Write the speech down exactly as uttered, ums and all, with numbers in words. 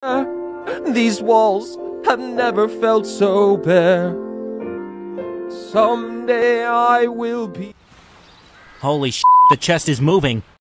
These walls have never felt so bare. Someday I will be... Holy sh**, the chest is moving.